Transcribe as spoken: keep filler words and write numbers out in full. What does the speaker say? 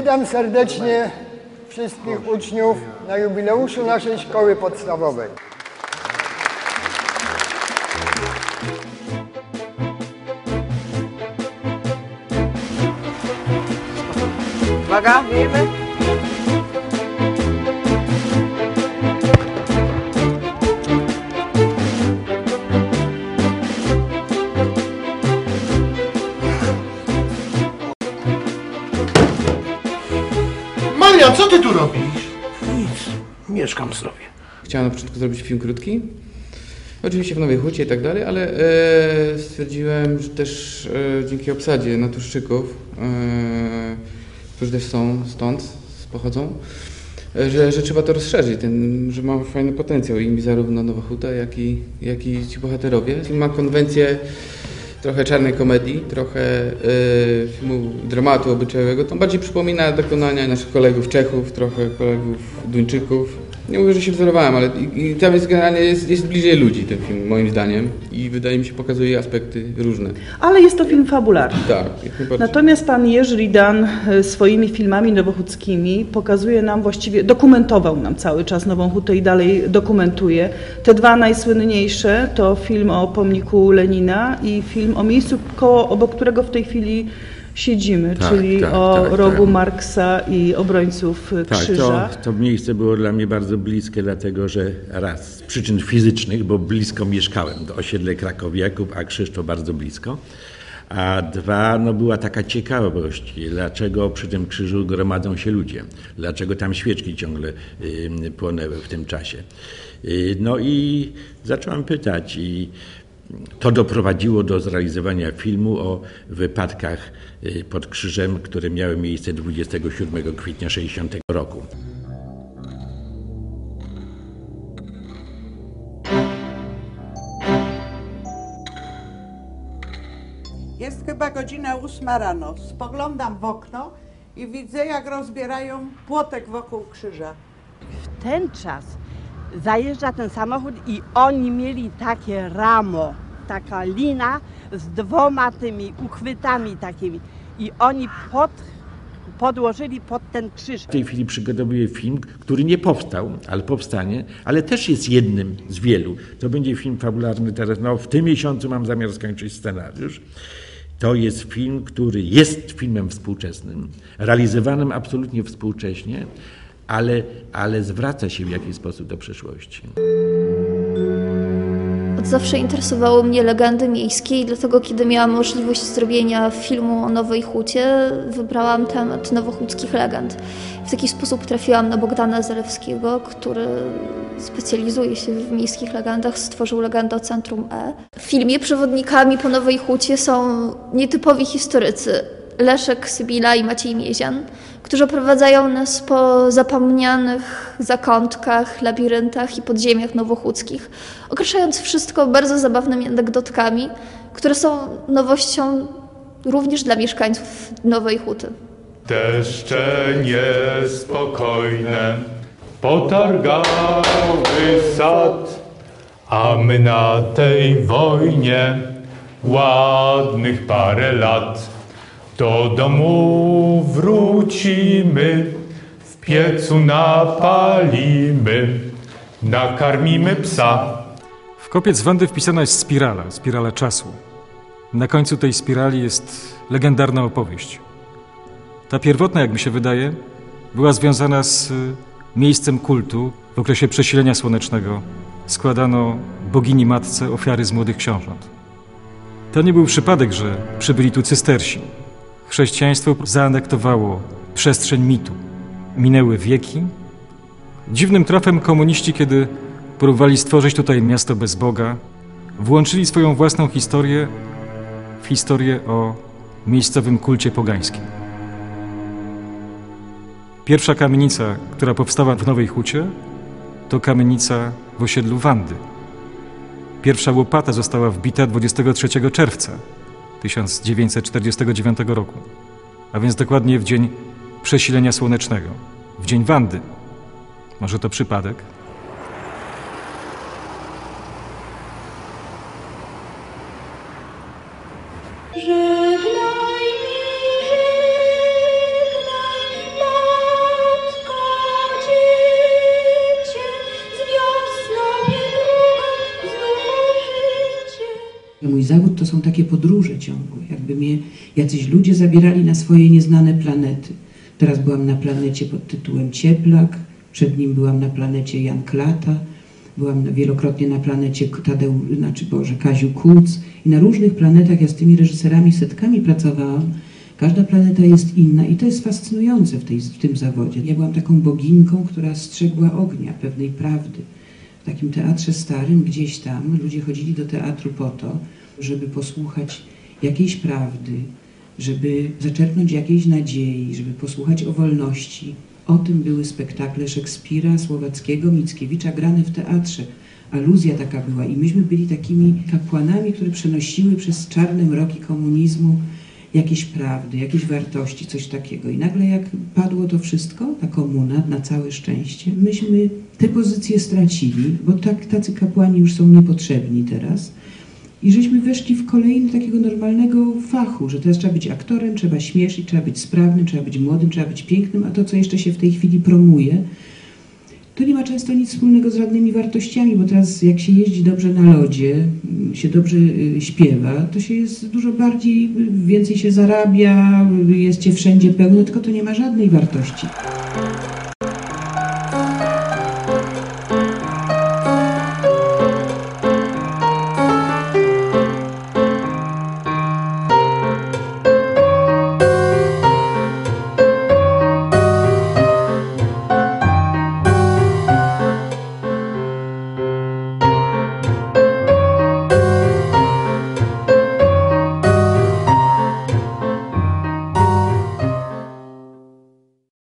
Witam serdecznie wszystkich uczniów na jubileuszu naszej szkoły podstawowej. Uwaga, wiemy. Maria, co ty tu robisz? Nic, mieszkam sobie. Chciałem na początku zrobić film krótki, oczywiście w Nowej Hucie i tak dalej, ale e, stwierdziłem, że też e, dzięki obsadzie naturszczyków, e, którzy też są stąd, pochodzą, e, że, że trzeba to rozszerzyć, ten, że ma fajny potencjał i zarówno Nowa Huta, jak i, jak i ci bohaterowie. Film ma konwencję trochę czarnej komedii, trochę y, filmu dramatu obyczajowego. To bardziej przypomina dokonania naszych kolegów Czechów, trochę kolegów Duńczyków. Nie mówię, że się wzorowałem, ale i, i tam jest generalnie jest, jest bliżej ludzi ten film, moim zdaniem. I wydaje mi się, pokazuje aspekty różne. Ale jest to film fabularny. Tak, jak najbardziej. Natomiast pan Jerzy Ridan swoimi filmami nowochódzkimi pokazuje nam właściwie, dokumentował nam cały czas Nową Hutę i dalej dokumentuje. Te dwa najsłynniejsze to film o pomniku Lenina i film o miejscu, koło, obok którego w tej chwili siedzimy, tak, czyli tak, o tak, rogu tak. Marksa i obrońców tak, krzyża. To, to miejsce było dla mnie bardzo bliskie, dlatego że raz z przyczyn fizycznych, bo blisko mieszkałem, to osiedle Krakowiaków, a krzyż to bardzo blisko. A dwa, no była taka ciekawość, dlaczego przy tym krzyżu gromadzą się ludzie, dlaczego tam świeczki ciągle y, płonęły w tym czasie. Y, no i zacząłem pytać i to doprowadziło do zrealizowania filmu o wypadkach pod krzyżem, które miały miejsce dwudziestego siódmego kwietnia sześćdziesiątego roku. Jest chyba godzina ósma rano. Spoglądam w okno i widzę, jak rozbierają płotek wokół krzyża. W ten czas zajeżdża ten samochód i oni mieli takie ramo, taka lina z dwoma tymi uchwytami takimi i oni pod, podłożyli pod ten krzyż. W tej chwili przygotowuję film, który nie powstał, ale powstanie, ale też jest jednym z wielu. To będzie film fabularny teraz, no w tym miesiącu mam zamiar skończyć scenariusz. To jest film, który jest filmem współczesnym, realizowanym absolutnie współcześnie, ale, ale zwraca się w jakiś sposób do przeszłości. Od zawsze interesowały mnie legendy miejskie i dlatego, kiedy miałam możliwość zrobienia filmu o Nowej Hucie, wybrałam temat nowochódzkich legend. W taki sposób trafiłam na Bogdana Zalewskiego, który specjalizuje się w miejskich legendach, stworzył legendę o Centrum E. W filmie przewodnikami po Nowej Hucie są nietypowi historycy Leszek Sybila i Maciej Miezian, którzy oprowadzają nas po zapomnianych zakątkach, labiryntach i podziemiach nowochódzkich, okraszając wszystko bardzo zabawnymi anegdotkami, które są nowością również dla mieszkańców Nowej Huty. Deszcze niespokojne potargały sad, a my na tej wojnie ładnych parę lat. Do domu wrócimy, w piecu napalimy, nakarmimy psa. W kopiec Wandy wpisana jest spirala, spirala czasu. Na końcu tej spirali jest legendarna opowieść. Ta pierwotna, jak mi się wydaje, była związana z miejscem kultu. W okresie przesilenia słonecznego składano bogini matce ofiary z młodych książąt. To nie był przypadek, że przybyli tu cystersi. Chrześcijaństwo zaanektowało przestrzeń mitu. Minęły wieki. Dziwnym trafem komuniści, kiedy próbowali stworzyć tutaj miasto bez Boga, włączyli swoją własną historię w historię o miejscowym kulcie pogańskim. Pierwsza kamienica, która powstała w Nowej Hucie, to kamienica w osiedlu Wandy. Pierwsza łopata została wbita dwudziestego trzeciego czerwca tysiąc dziewięćset czterdziestego dziewiątego roku, a więc dokładnie w dzień przesilenia słonecznego, w dzień Wandy. Może to przypadek? Żegnaj mi, żegnaj, Mój zawód to są takie podróże ciągłe, jakby mnie jacyś ludzie zabierali na swoje nieznane planety. Teraz byłam na planecie pod tytułem Cieplak, przed nim byłam na planecie Jan Klata, byłam wielokrotnie na planecie Tadeusz, znaczy Boże, Kaziu Kuc i na różnych planetach ja z tymi reżyserami setkami pracowałam. Każda planeta jest inna i to jest fascynujące w, tej, w tym zawodzie. Ja byłam taką boginką, która strzegła ognia, pewnej prawdy. W takim teatrze starym, gdzieś tam, ludzie chodzili do teatru po to, żeby posłuchać jakiejś prawdy, żeby zaczerpnąć jakiejś nadziei, żeby posłuchać o wolności. O tym były spektakle Szekspira, Słowackiego, Mickiewicza grane w teatrze. Aluzja taka była i myśmy byli takimi kapłanami, które przenosiły przez czarne mroki komunizmu jakieś prawdy, jakieś wartości, coś takiego. I nagle jak padło to wszystko, ta komuna, na całe szczęście, myśmy te pozycje stracili, bo tak, tacy kapłani już są niepotrzebni teraz. I żeśmy weszli w kolejny takiego normalnego fachu, że teraz trzeba być aktorem, trzeba śmieszyć, trzeba być sprawnym, trzeba być młodym, trzeba być pięknym, a to, co jeszcze się w tej chwili promuje, to nie ma często nic wspólnego z żadnymi wartościami, bo teraz jak się jeździ dobrze na lodzie, się dobrze śpiewa, to się jest dużo bardziej, więcej się zarabia, jest cię wszędzie pełno, tylko to nie ma żadnej wartości.